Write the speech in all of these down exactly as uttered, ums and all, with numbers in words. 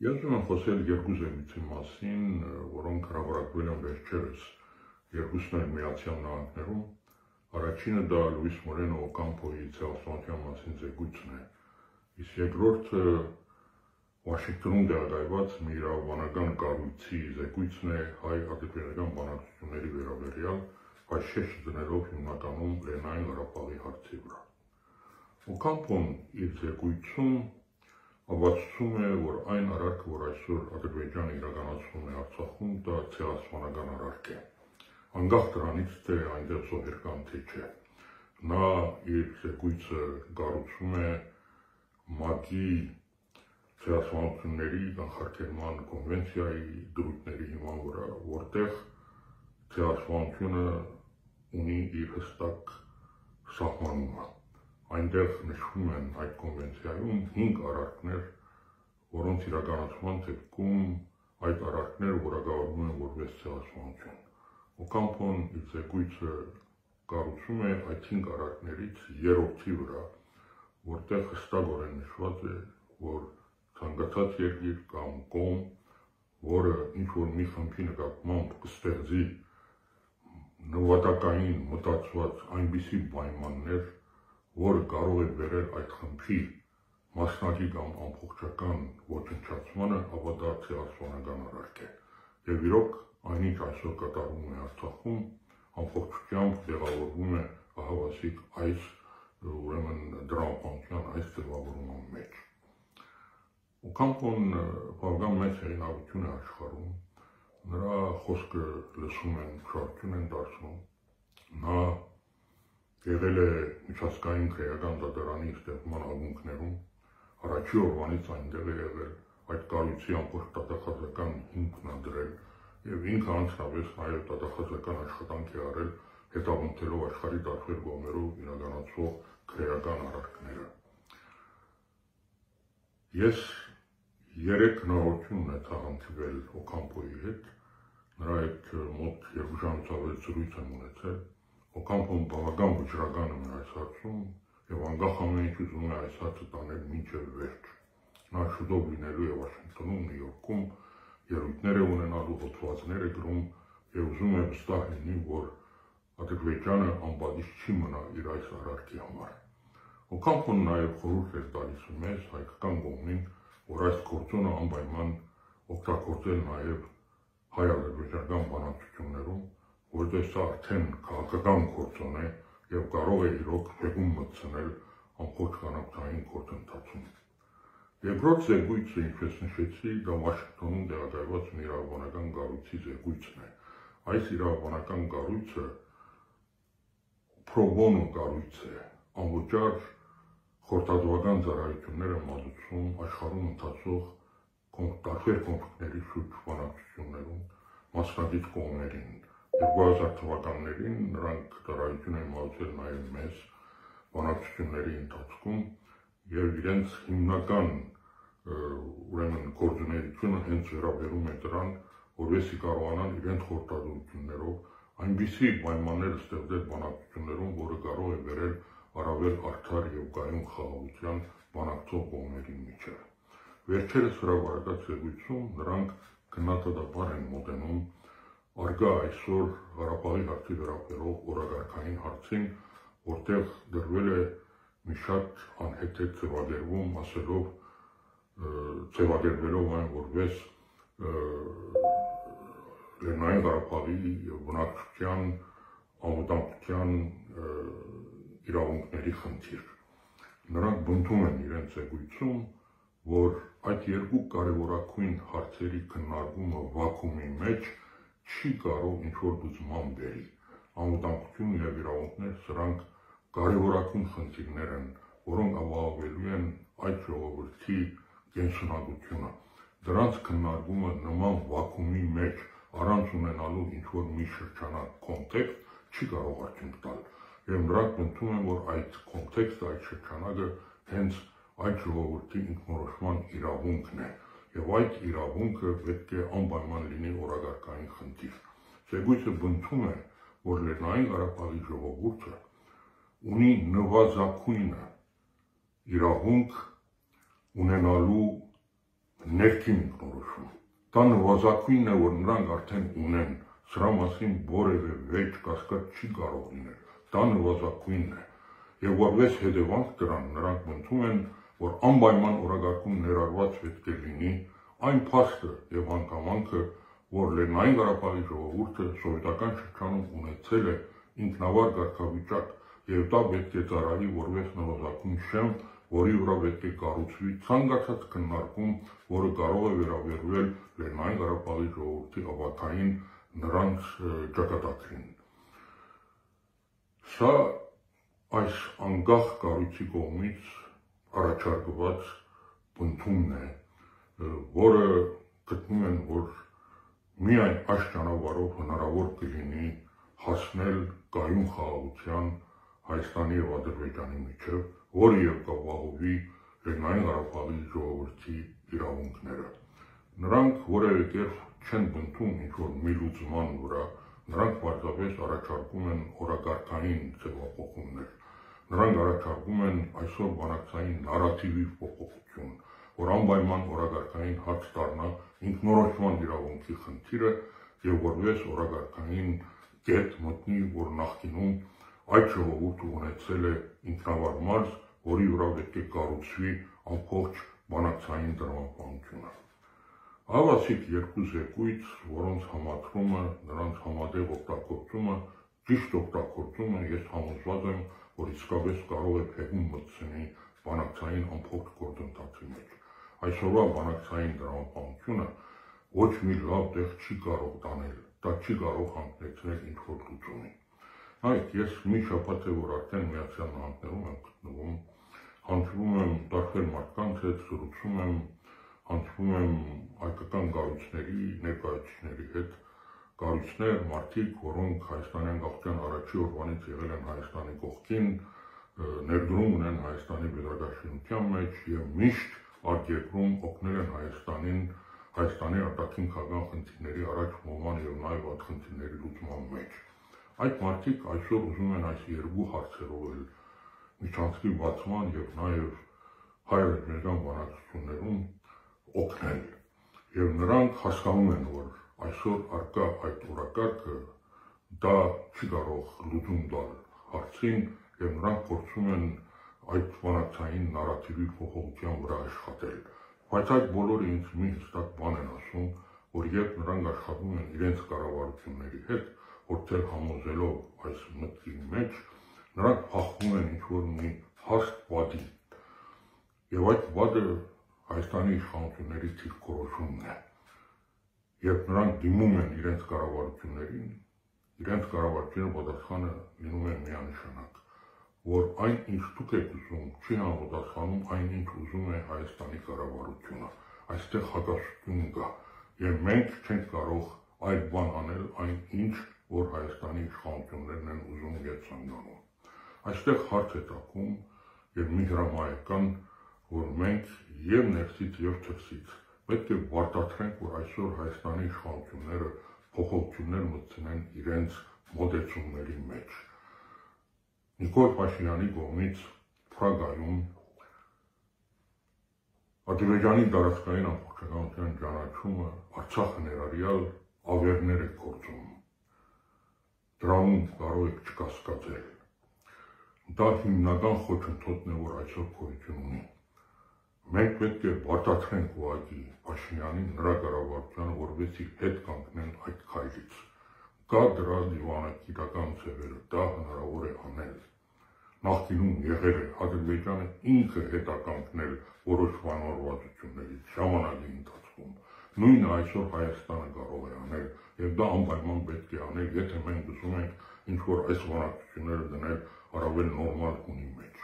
Ես ուզում եմ խոսել երկու զեկույցի մասին, որոնք հրապարակվել են վերջերս երկուսն էլ Միացյալ Նահանգներում։ Առաջինը դա Լուիս Մորենո Օկամպոյի ցեղասպանության մասին զեկույցն է, իսկ երկրորդը Վաշինգտոնում տեղակայված մի իրավաբանական կառույցի զեկույցն է հայ ադրբեջանական բանակցությունների վերաբերյալ, բայց շեշտ դնելով հիմնականում Լեռնային Ղարաբաղի հարցի վրա։ Օկամպոն իր զեկույցում ապացուցում է, որ այն արարքը, որ այսօր Ադրբեջանը իրականացնում է Արցախում, դա ցեղասպանական արարք է։ Անկախ դրանից, թե այնտեղ զոհեր կան թե չէ։ Նա իր զեկույցը կառուցում է ՄԱԿ-ի ցեղասպանությունների կանխարգելման կոնվենցիայի դրույթների հիման վրա, որտեղ ցեղասպանությունը ունի իր հստակ սահմանումը։ Այնտեղ նշվում են այդ կոնվենցիայում հինգ արարքներ, որոնց իրականացման դեպքում այդ արարքները որակավորվում են որպես ցեղասպանություն։ Օկամպոն իր զեկույցը կառուցում է այդ հինգ արարքներից երրորդի վրա, որտեղ հստակորեն նշված է, որ ցանկացած երկիր կամ կողմ, որը ինչ-որ մի խնդրի նկատմամբ կստեղծի նվատակային մտածված այնպիսի պայմաններ, որը կարող է բերել այդ խնդրի մասնակի կամ ամբողջական ոչնչացմանը, ապա դա ցեղասպանական արարք է։ Եվ իրոք այնինչ այսօր կատարվում է Արցախում, ամբողջությամբ տեղավորվում է ահավասիկ այս ուրեմն դրամապանության այս ձևավորման մեջ։ Օկամպոն բավական մեծ հեղինակություն է աշխարհում, նրա խոսքը լսում են, շարժություն են դարձնում, նա եղել է միջազգային քրեական դատարանի ստեղծման ակունքներում, առաջի օրվանից այնտեղ է եղել, այդ կառույցի ամբողջ դատախազական հիմքն է դրել եւ ինքը անձնապես նաեւ դատախազական աշխատանք է արել, հետապնդելով աշխարհի տարբեր կողմերով իրականացվող քրեական արարքները։ Ես երեք հնարավորություն ունեցա հանդիպել Օկամպոյի հետ, նրա հետ մոտ երկու ժամից ավել զրույց եմ ունեցել։ Օկամպոն բավական վճռական է այս հարցում եւ անկախ ամեն ինչ ուզում է այս հարցը տանել մինչեւ վերջ։ Նա շուտով լինելու է Վաշինգտոնում, Նյու Յորքում, ելույթներ է ունենալու, հոդվածներ է գրում եւ ուզում է վստահ լինի, որ Ադրբեջանը անպատիժ չի մնա իր այս արարքի համար։ Օկամպոն նաեւ խորհուրդ է տալիս մեզ հայկական կողմին, որ այս գործոնը անպայման օգտագործել նաեւ հայ-ադրբեջանական բանակցություններում, որտեղ սա արդեն քաղաքական գործոն է եւ կարող է իրոք հեղում մտցնել ամբողջ կանապային գործընթացում։ Երկրորդ զեկույցը, ինչպես նշեցի, դա Վաշինգտոնում տեղակայված մի իրավաբանական կառույցի զեկույցն է։ Այս իրավաբանական կառույցը pro bono կառույց է, անվճար խորհրդատվական ծառայություններ է մատուցում աշխարհում ընթացող տարբեր կոնֆլիկտների շուրջ բանակցություններում մասնակից կողմերին։ երկու հազար թվականներին նրանք ծառայություն են մատուցել նաև մեզ բանակցությունների ընթացքում եւ իրենց հիմնական ուրեմն գործունեությունը հենց վերաբերում է դրան, որովհետեւ կարողանան իրենց խորհրդատվություններով այնպիսի պայմաններ ստեղծել բանակցություններում, որը կարող է բերել առավել արդար եւ կայուն խաղաղության բանակցող կողմերի միջեւ։ Վերջերս հրապարակած զեկույցում նրանք քննադատաբար են մոտենում արգա այսօր Ղարաբաղի հարցի վերաբերող օրակարգային հարցին, որտեղ դրվել է մի շատ անհեթեթ ձևակերպում, ասելով ձևակերպելով այն որպես Լեռնային Ղարաբաղի բնակչության անվտանգության իրավունքների խնդիր։ Նրանք բնդում են իրենց զեկույցում, որ այդ երկու կարևորագույն հարցերի քննարկումը վակուումի մեջ չի կարող ինչ-որ բուժման բերի։ Անվտանգություն եւ իրավունքներ սրանք կարևորագույն խնդիրներ են, որոնք ապահովելու են այդ ժողովրդի կենսունակությունը։ Դրանց քննարկումը նման վակուումի մեջ առանց ունենալու ինչ-որ մի շրջանակ կոնտեքստ չի կարող արդյունք տալ։ Եվ նրանք բնդում են, որ այդ կոնտեքստը, այդ շրջանակը հենց այդ ժողովրդի ինքնորոշման իրավունքն է, եւ այդ իրավունքը պետք է անպայման լինի օրակարգային խնդիր։ Զեկույցը բնդում է, որ Լեռնային Ղարաբաղի ժողովուրդը ունի նվազագույնը իրավունք ունենալու ներքին ինքնորոշում։ Դա նվազագույնն է, որ նրանք արդեն ունեն, սրա մասին որևէ վեճ կասկած չի կարող լինել։ Դա նվազագույնն է։ Եվ որպես հետևանք դրան նրանք մտնում են, որ անպայման օրակարգում ներառված պետք է լինի այն փաստը եւ հանգամանքը, որ Լեռնային Ղարաբաղի ժողովուրդը սովետական շրջանում ունեցել է ինքնավար կարգավիճակ եւ դա պետք է ծառայի որպես նվազագույն շեմ, որի վրա պետք է կառուցվի ցանկացած քննարկում, որը կարող է վերաբերվել Լեռնային Ղարաբաղի ժողովրդի ավակային նրանց ճակատագրին։ Սա այս անկախ կառույցի կողմից առաջարկված բնդումն է, որը գտնում են, որ միայն այս ճանապարհով հնարավոր կլինի հասնել կայուն խաղաղության Հայաստանի եւ Ադրբեջանի միջև, որը եւ կապահովի Լեռնային Ղարաբաղի ժողովրդի իրավունքները։ Նրանք որևէ կերպ չեն բնդում ինչ-որ մի լուծման վրա, նրանք պարզապես առաջարկում են օրակարգային ձևափոխումներ։ Նրանք առաջարկում են այսօր բանակցային նարատիվի փոփոխություն, որ անպայման օրակարգային հարց դառնա ինքնորոշման իրավունքի խնդիրը եւ որպես օրակարգային կետ մտնի, որ նախկինում այդ ժողովուրդը ունեցել է ինքնավար մարզ, որի վրա պետք է կառուցվի ամբողջ բանակցային տրամաբանությունը։ Ավասիկ երկու զեկույց, որոնց համադրումը, նրանց համատեղ օգտագործումը, ճիշտ օգտագործումը, ես համոզված եմ, որ իսկապես կարող է փեղում մտցնի բանակցային ամբողջ գործընթացի մեջ։ Այսօրվա բանակցային տրամաբանությունը ոչ մի լավ տեղ չի կարող տանել, դա չի կարող հանգեցնել ինչ-որ լուծումի։ Այդ ես մի շաբաթ է, որ արդեն Միացյալ Նահանգներում եմ գտնվում, հանդիպում եմ տարբեր մարդկանց հետ, զրուցում եմ, հանդիպում եմ հայկական կառույցների ներկայացուցիչների հետ, կառույցներ, մարդիկ, որոնք Հայաստանի անկախության առաջի օրվանից եղել են Հայաստանի կողքին, ներդրում ունեն Հայաստանի պետական մեջ եւ միշտ արտերկրում օգնել են Հայաստանին, Հայաստանի արտաքին քաղաքական խնդիրների առաջ մոման եւ նաեւ այդ խնդիրների լուծման մեջ։ Այդ մարդիկ այսօր ուզում են այս երկու հարցերով էլ միջանցքի բացման եւ նաեւ հայ-ադրբեջան բանակցություններում օգնել։ Եվ նրանք հասկանում են, որ այսօր արկա այդ օրակարգը դա չի կարող լուծում տալ հարցին եւ նրանք փորձում են այդ բանակցային նարատիվի փոփոխության վրա աշխատել։ Բայց այդ բոլորը ինձ մի հստակ բան են ասում, որ երբ նրանք աշխատում են իրենց կառավարությունների հետ, որտեղ համոզելով այս մտքի մեջ, նրանք փախվում են ինչ-որ մի հաստ վադի։ Եվ այդ վադը Հայաստանի իշխանությունների թիրքորոշումն է։ Երբ նրանք դիմում են իրենց կառավարություններին, իրենց կառավարությունը պատասխանը լինում է միանշանակ, որ այն ինչ դուք եք ուզում, չի համապատասխանում այն ինչ ուզում է Հայաստանի կառավարությունը։ Այստեղ հակասություն կա, եւ մենք չենք կարող այդ բան անել, այն ինչ որ Հայաստանի իշխանություններն են ուզում եւ ցանկանում։ Այստեղ հարց է տակում եւ մի հրամայական, որ մենք եւ ներսից եւ դրսից պետք է վարտատրենք, որ այսօր Հայաստանի իշխանությունները փոփոխություններ մտցնեն իրենց մոտեցումների մեջ։ Նիկոլ Փաշինյանի կողմից Պրագայում Ադրբեջանի տարածքային ամբողջականության ճանաչումը Արցախը ներառյալ ավերներ է գործում։ Դրանում կարող եք չկասկածել։ Դա հիմնական խոչընդոտն է, որ այսօր գոյություն ունի։ Մենք պետք է վարտատրենք ուղղակի Փաշինյանին, նրա կառավարությանը, որովհետեւ հետ կանգնեն այդ քայլից։ Կա դրա դիվանագիտական ձևերը, դա հնարավոր է անել։ Նախկինում եղել է Ադրբեջանը ինքը հետականգնել որոշ բանավորվածություններից ժամանակի ընթացքում։ Նույնը այսօր Հայաստանը կարող է անել, եւ դա անպայման պետք է անել, եթե մենք ուզում ենք ինչ-որ այս բանակցությունները դնել առավել նորմալ հունի մեջ։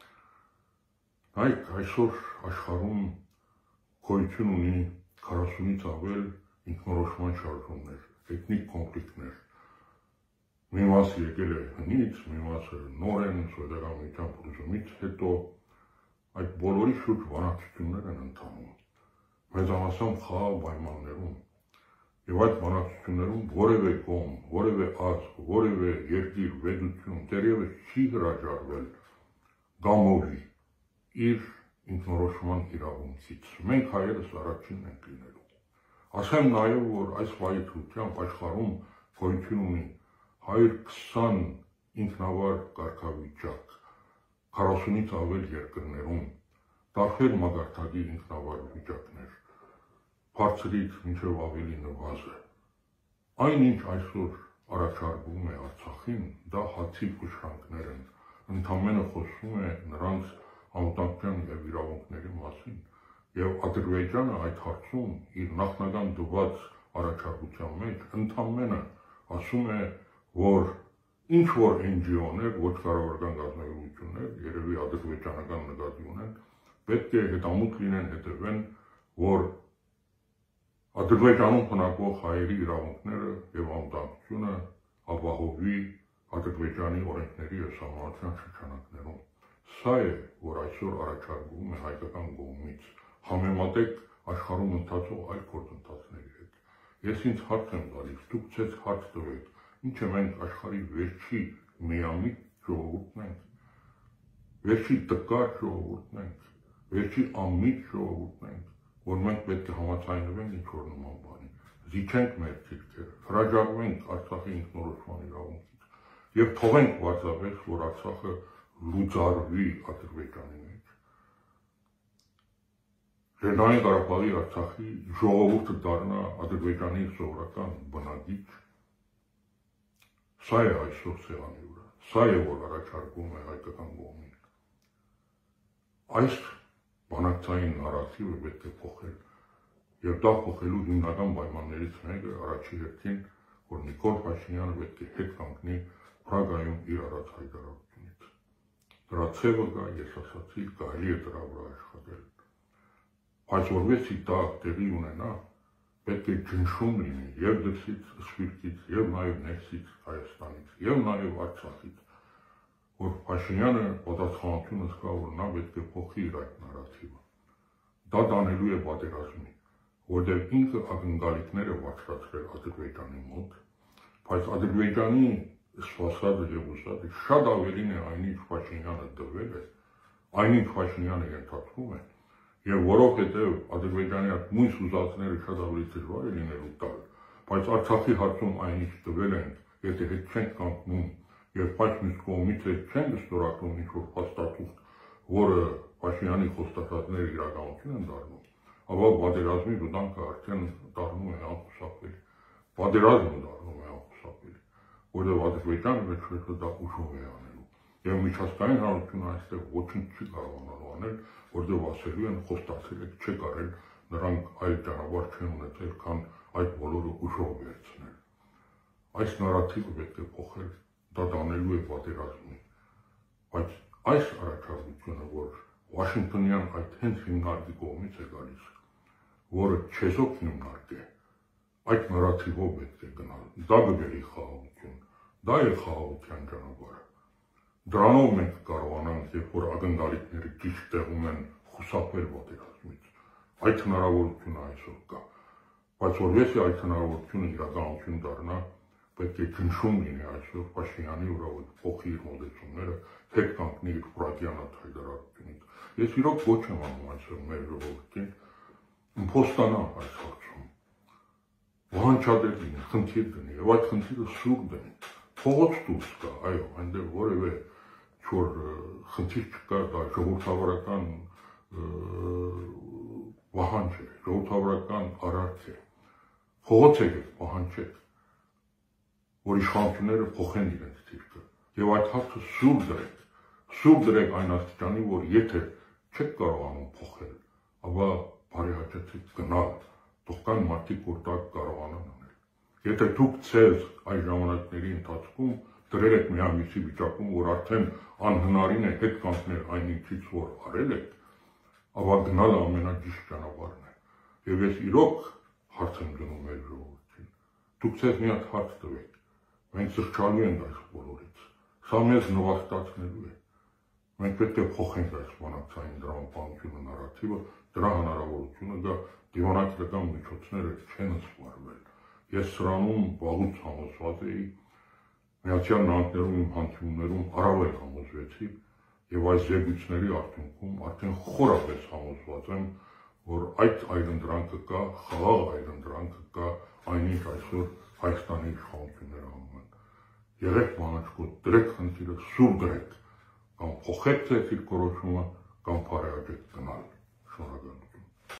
Այդ այսօր աշխարհում գոյություն ունի քառասունից ավել ինքնորոշման շարժումներ, էթնիկ կոնֆլիկտներ։ Մի մասը եկել է հնից, մի մասը նոր են սովետական միության փլուզումից հետո այդ բոլորի շուրջ բանակցություններ են ընթանում։ Մեծամասամբ խաղաղ պայմաններում։ Եվ այդ բանակցություններում որևէ կողմ, որևէ ազգ, որևէ երկիր, պետություն դեռևս չի հրաժարվել գամովի իր ինքնորոշման իրավունքից։ Մենք հայերս առաջինն ենք լինելու։ Ասեմ նաև, որ այս վայրիթությամբ աշխարհում գոյություն ունի հարյուր քսան ինքնավար կարգավիճակ, քառասունից ավել երկրներում, տարբեր մագարտակի ինքնավար վիճակներ, բարձրից մինչև ավելի նվազը։ Այնինչ այսօր առաջարկվում է Արցախին, դա հացի փշրանքներ են, ընդամենը խոսում է նրանց անվտանգության և իրավունքների մասին, և Ադրբեջանը այդ հարցում իր նախնական տված առաջարկության մեջ ընդամենը ասում է, որ ինչ որ N G O-ներ, ոչ կառավարական կազմակերպություններ, երևի ադրբեջանական նկատի ունեն, պետք է հետամուտ լինեն, հետևեն, որ Ադրբեջանում բնակվող հայերի իրավունքները և անվտանգությունը ապահովի Ադրբեջանի օրենքների և սահմանադրության շրջանակներում։ Սա է, որ այսօր առաջարկվում է հայկական կողմից, համեմատեք աշխարհում ընթացող այլ գործընթացների հետ։ Ես ինձ հարց եմ տալիս, դուք ցես հարց տվեք, ինչ է մենք աշխարհի վերջի միամիտ ժողովուրդն ենք, վերջի տկար ժողովուրդն ենք, վերջի անմիտ ժողովուրդն ենք, որ մենք պետք է համաձայնվենք ինչ-որ նման բանի, զիջենք մեր դիրքերը, հրաժարվենք Արցախի ինքնորոշման իրավունքից և թողենք պարզապես, որ Արցախը լուծարվի Ադրբեջանի մեջ։ Լեռնային Ղարաբաղի Արցախի ժողովուրդը դառնա Ադրբեջանի սովորական բնակիչ։ Սա է այսօր սեղանի վրա, սա է, որ առաջարկվում է հայկական կողմին։ Այս բանակցային նարատիվը պետք է փոխել, և դա փոխելու հիմնական պայմաններից մեկը առաջի հերթին, որ Նիկոլ Փաշինյանը պետք է հետ կանգնի Պրագայում իր արած հայտարարությունից։ Դրա ցևը կա, ես ասացի, կարելի է դրա վրա աշխատել։ Բայց որովհետեւ դա տեղի ունենա, պետք է ճնշում լինի և դրսից, սպիրտից, և նաև ներսից Հայաստանից, և նաև Արցախից, որ Փաշինյանը պատասխանատվությունը զգա, որ նա պետք է փոխի իր այդ նարատիվը։ Դա տանելու է պատերազմի, որտեղ ինքը ակնկալիքներ է բարձրացրել Ադրբեջանի մոտ, բայց Ադրբեջանի սպասածը և ուզածը շատ ավելին է այն, ինչ Փաշինյանը տվել է, այն, ինչ Փաշինյանը ենթադրում է, և որովհետև Ադրբեջանի այդ մույս ուզածները շատ ավելի դժվար է լինելու տալ, բայց Արցախի հարցում այն, ինչ տվել են, եթե հետ չենք կանգնում և բայց մյուս կողմից չենք ստորագրում ինչ-որ փաստաթուղթ, որը Փաշինյանի խոստացածները իրականություն են դառնում, ապա պատերազմի վտանգը արդեն դառնում է անխուսափելի, պատերազմը դառնում է անխուսափելի, որտեղ Ադրբեջանը վերջերս դա ուժով է անելու, և միջազգային հանրությունը այստեղ ոչինչ չի կարողանալու անել, որտեղ ասելու են խոստացել եք չեք արել, նրանք այլ ճանապարհ չեն ունեցել, քան այդ բոլորը ուժով վերցնել։ Այս նարատիվը պետք է փոխել, դա տանելու է պատերազմի, բայց այս առաջարկությունը, որ Վաշինգտոնյան այդ հենց հիմնարկի կողմից է գալիս, որը չեզոք հիմնարկ է, այդ նարատիվով պետք է գնալ, դա կբերի խաղաղություն, դա է խաղաղության ճանապարհը։ Դրանով մենք կարողանանք, երբ որ ակնկալիքները ճիշտ տեղում են, խուսափել պատերազմից։ Այդ հնարավորությունը այսօր կա, բայց որովհետեւ այդ հնարավորությունը իրականություն դառնա, պետք է ճնշում լինի այսօր Փաշինյանի վրա, որ փոխի իր մոտեցումները, հետ կանգնի իր Պրագյան հայտարարությունից։ Ես իրոք ոչ եմ անում այսօր մեր ժողովրդին, իմպոստանա այս հարցում, վահանջադեր լինի, խնդիր դնի, և այդ խնդիրը սուր դնի, փողոց դուրս գա, այո, այնտեղ որևէ չոր խնդիր չկա, դա ժողովրդավարական վահանջ է, ժողովրդավարական արարք է, փողոց եկեք, պահանջեք, որ իշխանությունները փոխեն իրենց դիրքը, և այդ հարցը սուր դրեք, սուր դրեք այն աստիճանի, որ եթե չեք կարողանում փոխել, ապա բարեհաճեցեք գնալ, թող կան մարդիկ, որ դա կարողանան անել։ Եթե դուք ձեզ այս ժամանակների ընթացքում դրել եք մի ամիսի վիճակում, որ արդեն անհնարին է հետ կանգնել այն ինչից, որ արել եք, ապա գնալը ամենաճիշտ ճանապարհն է։ Եվ ես իրոք հարց եմ դնում մեր ժողովրդին։ Դուք ձեզ մի հատ հարց տվեք։ Մենք զղջալու ենք այս բոլորից։ Սա մեզ նվաստացնելու է։ Մենք պետք է փոխենք այս բանակցային դրամապանությունը նարատիվը, դրա հնարավորությունը կա, դիվանագիտական միջոցները չեն սպառվել։ Ես սրանում վաղուց համոզված էի, Միացյալ Նահանգներում իմ հանդիպումներում առավել համոզվեցի, Եվ այս զեկույցների արդյունքում արդեն խորապես համոզված եմ, որ այդ այլընտրանքը կա, խաղաղ այլընտրանքը կա, այնինչ այսօր Հայաստանի իշխանությունները անում են։ Եղեք մանաչկոտ, դրեք խնդիրը, սուր դրեք, կամ փոխեք ձեր դիրքորոշումը, կամ բարեհաճեք գնալ։ Շնորհակալ եմ։